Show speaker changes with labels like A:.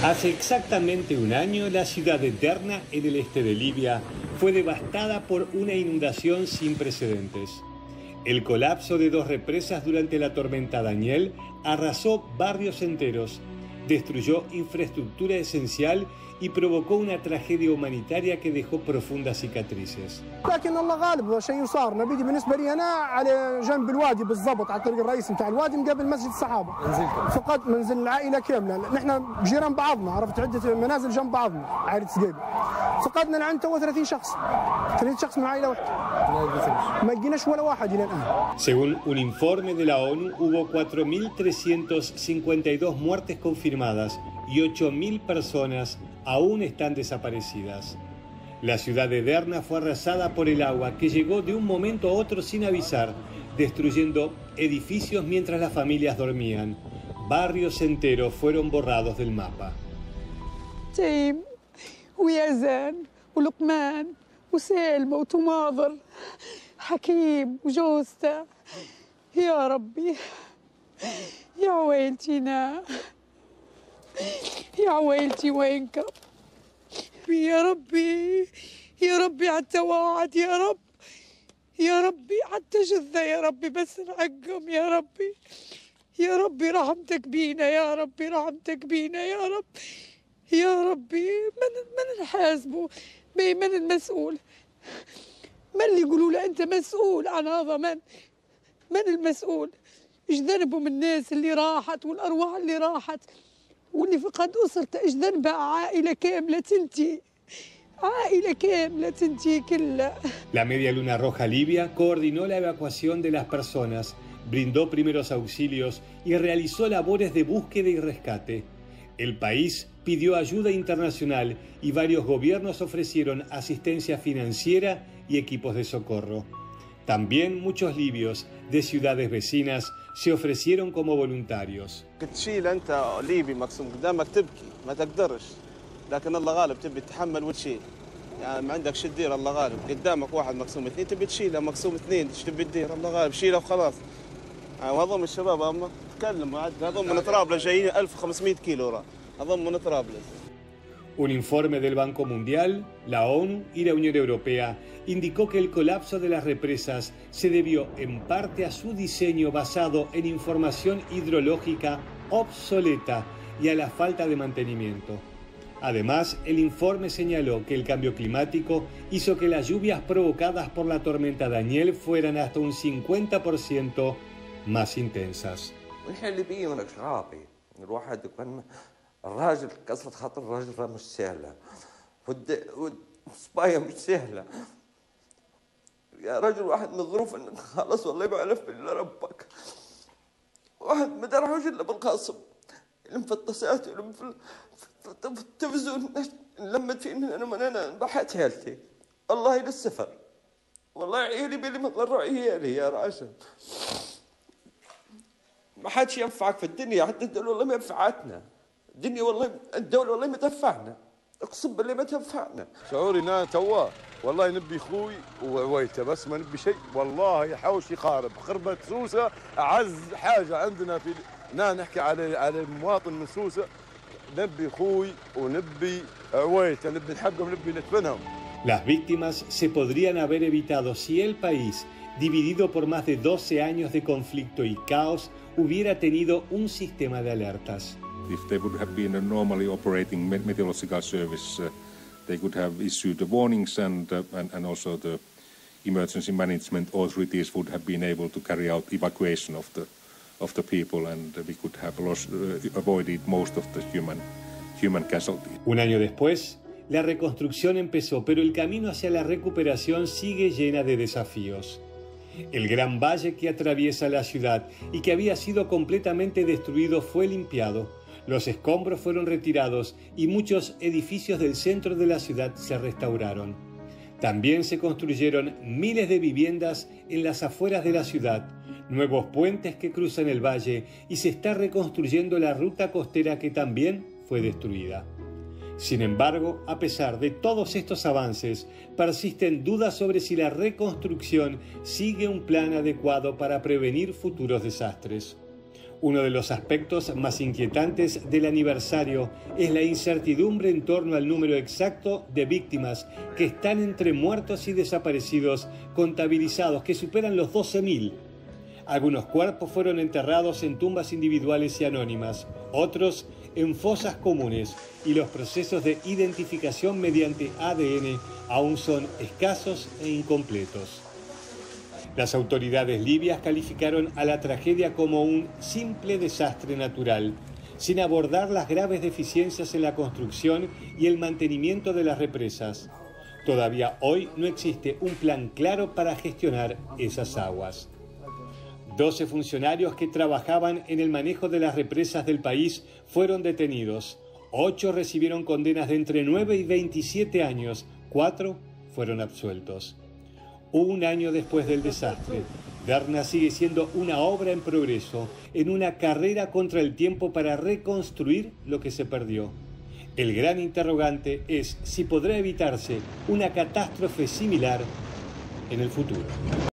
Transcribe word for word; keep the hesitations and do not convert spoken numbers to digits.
A: Hace exactamente un año, la ciudad de Derna, en el este de Libia, fue devastada por una inundación sin precedentes. El colapso de dos represas durante la tormenta Daniel arrasó barrios enteros, destruyó infraestructura esencial y provocó una tragedia humanitaria que dejó profundas cicatrices.
B: لكن الله غالب شيء صار نبيدي بالنسبه لي انا على جنب الوادي بالضبط على الطريق الرئيسي نتاع الوادي مقابل مسجد الصحابه. فقد منزل العائله كامله، نحن بجيران بعضنا، عرفت عده منازل جنب بعضنا عائله سقيبه. فقدنا العين تو ثلاثين شخص. ثلاثين شخص من عائله واحده. ما لقيناش ولا واحد الى الان.
A: Según un informe de la ONU, hubo cuatro mil trescientas cincuenta y dos muertes confirmadas y ocho mil personas aún están desaparecidas. La ciudad de Derna fue arrasada por el agua que llegó de un momento a otro sin avisar, destruyendo edificios mientras las familias dormían. Barrios enteros fueron borrados del mapa.
C: تيم ويزن ولقمان وسالمة وتماضر حكيم وجوزته يا ربي يا عويلتينا يا عويلتي وينكم يا ربي يا ربي عالتواعد يا رب يا ربي عالتجذة يا ربي بس نعقم يا ربي يا ربي رحمتك بينا يا ربي رحمتك بينا يا رب يا ربي من من نحاسبه من المسؤول من اللي يقولوا له انت مسؤول عن هذا من من المسؤول ايش ذنبه من الناس اللي راحت والارواح اللي راحت واللي فقد اسرته ايش ذنبها عائله كامله تنتهي عائله كامله تنتهي كلها.
A: La Media Luna Roja Libia coordinó la evacuación de las personas, brindó primeros auxilios y realizó labores de búsqueda y rescate. El país pidió ayuda internacional y varios gobiernos ofrecieron asistencia financiera y equipos de socorro. También muchos libios de ciudades vecinas se ofrecieron como voluntarios.
D: تشيل انت ليبي مقسوم قدامك تبكي ما تقدرش لكن الله غالب تبي تتحمل وتشيل يعني ما عندك شو تدير الله غالب قدامك واحد مقسوم اثنين تبي تشيله مقسوم اثنين ايش تبي تدير الله غالب شيله وخلاص. وهذول الشباب هم تكلموا هذول من طرابلس جايين ألف وخمسمئة كيلو راه هذول من طرابلس.
A: Un informe del Banco Mundial, la ONU y la Unión Europea indicó que el colapso de las represas se debió en parte a su diseño basado en información hidrológica obsoleta y a la falta de mantenimiento. Además, el informe señaló que el cambio climático hizo que las lluvias provocadas por la tormenta Daniel fueran hasta un cincuenta por ciento más intensas.
E: الراجل كسرة خاطر الراجل مش سهلة والصبايا مش سهلة يا رجل واحد من الظروف انك خلاص والله ما عرف الا ربك واحد ما درعوش الا بالقصب المفطسات في التلفزيون لمت فيني انا من انا بحت هالتي والله للسفر والله عيالي بلي مضر عيالي يا راجل ما حدش ينفعك في الدنيا حتى الدولة والله ما ينفعتنا الدنيا والله الدولة والله ما تنفعنا اقسم بالله ما تنفعنا.
F: شعوري ان انا توا والله نبي اخوي وعويته بس ما نبي شيء والله يحاوش يقارب خربة سوسة اعز حاجة عندنا في نا نحكي على على المواطن من سوسة نبي اخوي ونبي عويته نبي نحقهم نبي ندفنهم.
A: Las víctimas se podrían haber evitado si el país, dividido por más de doce años de conflicto y caos, hubiera tenido un sistema de alertas.
G: If they would have been a normally operating meteorological service, uh, they could have issued the warnings and, uh, and and also the emergency management authorities would have been able to carry out evacuation of the of the people, and we could have lost, uh, avoided most of the human human casualties.
A: Un año después, la reconstrucción empezó, pero el camino hacia la recuperación sigue llena de desafíos. El gran valle que atraviesa la ciudad y que había sido completamente destruido fue limpiado. Los escombros fueron retirados y muchos edificios del centro de la ciudad se restauraron. También se construyeron miles de viviendas en las afueras de la ciudad, nuevos puentes que cruzan el valle y se está reconstruyendo la ruta costera que también fue destruida. Sin embargo, a pesar de todos estos avances, persisten dudas sobre si la reconstrucción sigue un plan adecuado para prevenir futuros desastres. Uno de los aspectos más inquietantes del aniversario es la incertidumbre en torno al número exacto de víctimas que están entre muertos y desaparecidos contabilizados, que superan los doce mil. Algunos cuerpos fueron enterrados en tumbas individuales y anónimas, otros en fosas comunes, y los procesos de identificación mediante A D N aún son escasos e incompletos. Las autoridades libias calificaron a la tragedia como un simple desastre natural, sin abordar las graves deficiencias en la construcción y el mantenimiento de las represas. Todavía hoy no existe un plan claro para gestionar esas aguas. doce funcionarios que trabajaban en el manejo de las represas del país fueron detenidos. Ocho recibieron condenas de entre nueve y veintisiete años. Cuatro fueron absueltos. Un año después del desastre, Derna sigue siendo una obra en progreso, en una carrera contra el tiempo para reconstruir lo que se perdió. El gran interrogante es si podrá evitarse una catástrofe similar en el futuro.